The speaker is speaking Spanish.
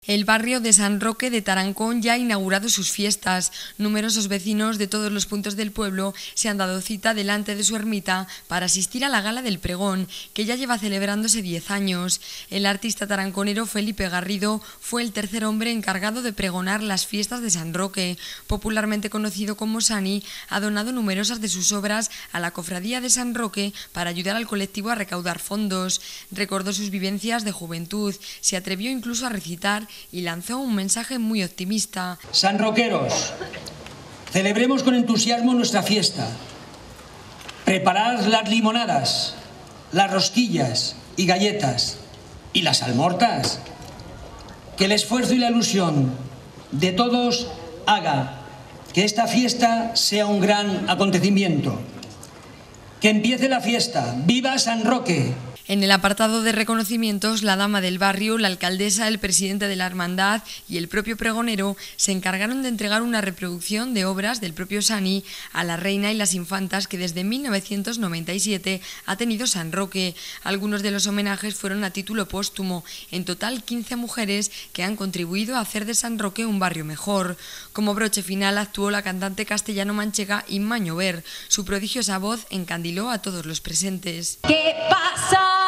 El barrio de San Roque de Tarancón ya ha inaugurado sus fiestas. Numerosos vecinos de todos los puntos del pueblo se han dado cita delante de su ermita para asistir a la gala del pregón, que ya lleva celebrándose 10 años. El artista taranconero Felipe Garrido fue el tercer hombre encargado de pregonar las fiestas de San Roque. Popularmente conocido como Sani, ha donado numerosas de sus obras a la cofradía de San Roque para ayudar al colectivo a recaudar fondos. Recordó sus vivencias de juventud, se atrevió incluso a recitar y lanzó un mensaje muy optimista. Sanroqueros, celebremos con entusiasmo nuestra fiesta. Preparad las limonadas, las rosquillas y galletas y las almortas. Que el esfuerzo y la ilusión de todos haga que esta fiesta sea un gran acontecimiento. Que empiece la fiesta. ¡Viva San Roque! En el apartado de reconocimientos, la dama del barrio, la alcaldesa, el presidente de la hermandad y el propio pregonero se encargaron de entregar una reproducción de obras del propio Sani a la reina y las infantas que desde 1997 ha tenido San Roque. Algunos de los homenajes fueron a título póstumo. En total, 15 mujeres que han contribuido a hacer de San Roque un barrio mejor. Como broche final actuó la cantante castellano-manchega Inma Llover. Su prodigiosa voz encandiló a todos los presentes. ¿Qué pasa?